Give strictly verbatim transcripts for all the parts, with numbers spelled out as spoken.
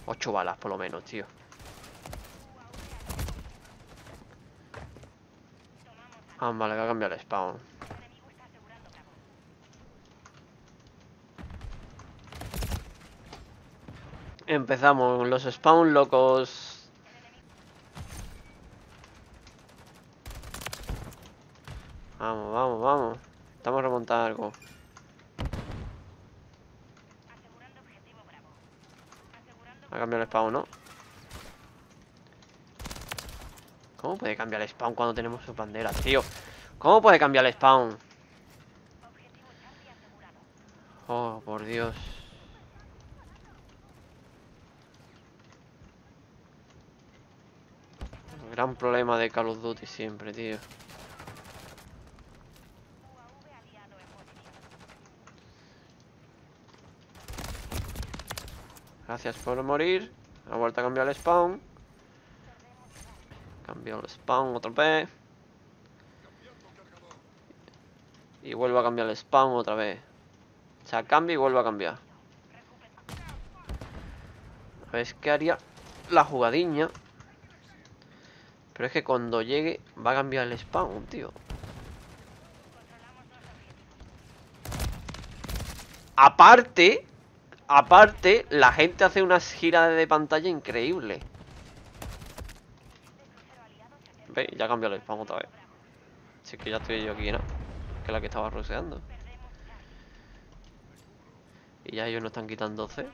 Ocho balas, por lo menos, tío. Ah, vale, que ha cambiado el spawn. Empezamos los spawn locos. Vamos, vamos, vamos. Estamos remontando algo. Ha cambiado el spawn, ¿no? ¿Cómo puede cambiar el spawn cuando tenemos sus banderas, tío? ¿Cómo puede cambiar el spawn? Oh, por Dios. Gran problema de Call of Duty siempre, tío. Gracias por morir. Ha vuelto a cambiar el spawn. Cambió el spawn otra vez. Y vuelve a cambiar el spawn otra vez. O sea, cambia y vuelve a cambiar. A ver, ¿qué haría la jugadiña? Pero es que cuando llegue va a cambiar el spawn, tío. Aparte, aparte, la gente hace unas giras de pantalla increíbles. Ve, ya cambió el spawn otra vez. Si es que ya estoy yo aquí, ¿no? Que es la que estaba roseando. Y ya ellos no están quitando C.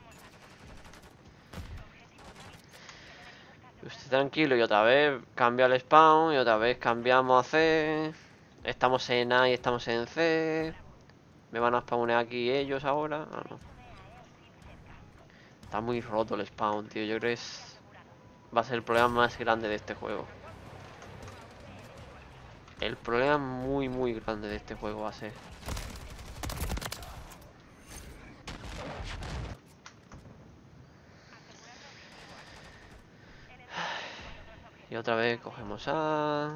Usted tranquilo, y otra vez cambia el spawn. Y otra vez cambiamos a C. Estamos en A y estamos en C. Me van a spawnear aquí ellos ahora. Ah, no. Está muy roto el spawn, tío. Yo creo que es... va a ser el problema más grande de este juego. El problema muy, muy grande de este juego va a ser. Y otra vez cogemos A.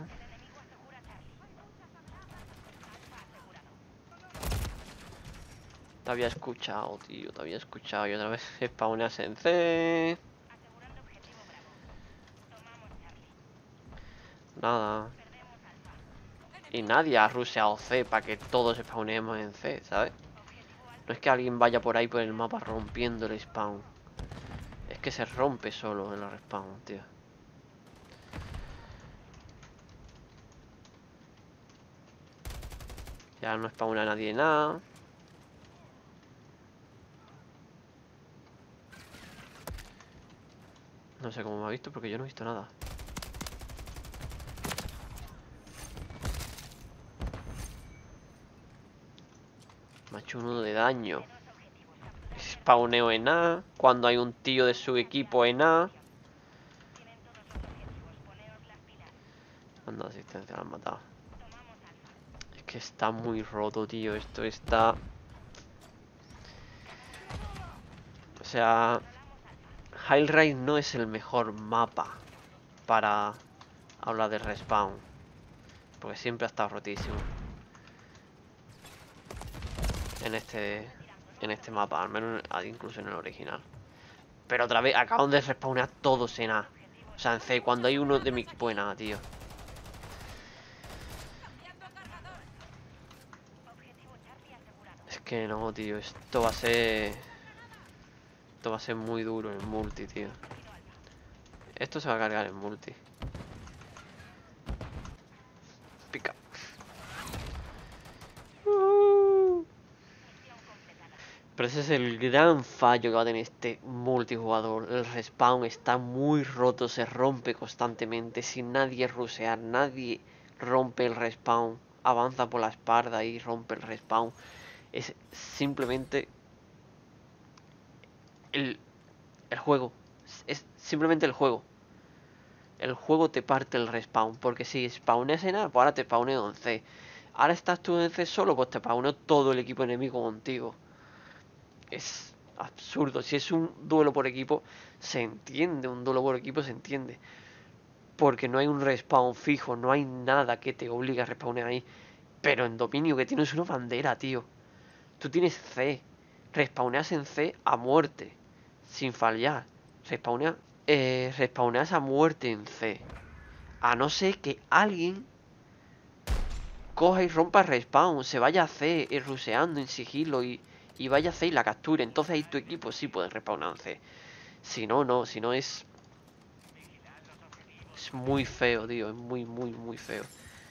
Te había escuchado, tío. Te había escuchado. Y otra vez spawneas en C. Nada. Y nadie ha rusheado C para que todos spawnemos en C, ¿sabes? No es que alguien vaya por ahí por el mapa rompiendo el spawn. Es que se rompe solo en el respawn, tío. Ya no spawna nadie nada. No sé cómo me ha visto porque yo no he visto nada. Me ha hecho uno de daño. Spawneo en A. Cuando hay un tío de su equipo en A. Anda, asistencia, la han matado. Es que está muy roto, tío. Esto está... O sea... High Rise no es el mejor mapa para hablar de respawn. Porque siempre ha estado rotísimo. En este... En este mapa, al menos incluso en el original. Pero otra vez, acaban de respawnear todos en A. O sea, en C, cuando hay uno de mi equipo en A, tío. Es que no, tío, esto va a ser... Esto va a ser muy duro en multi, tío. Esto se va a cargar en multi. Pica. Uh. Pero ese es el gran fallo que va a tener este multijugador. El respawn está muy roto, se rompe constantemente. Sin nadie rushear, nadie rompe el respawn. Avanza por la espalda y rompe el respawn. Es simplemente el, el juego. Es simplemente el juego. El juego te parte el respawn. Porque si spawneas en A, pues ahora te spawneo en C. Ahora estás tú en C solo, pues te spawneo todo el equipo enemigo contigo. Es absurdo. Si es un duelo por equipo, se entiende. Un duelo por equipo se entiende. Porque no hay un respawn fijo. No hay nada que te obligue a respawnear ahí. Pero en dominio que tienes una bandera, tío. Tú tienes C. Respawneas en C a muerte. Sin fallar. Respawnea, eh, respawneas a muerte en C. A no ser que alguien coja y rompa el respawn, se vaya a C, eh, ruseando en sigilo y, y vaya a C y la capture. Entonces ahí tu equipo sí puede respawnar en C. Si no, no, si no es... Es muy feo, tío, es muy, muy, muy feo.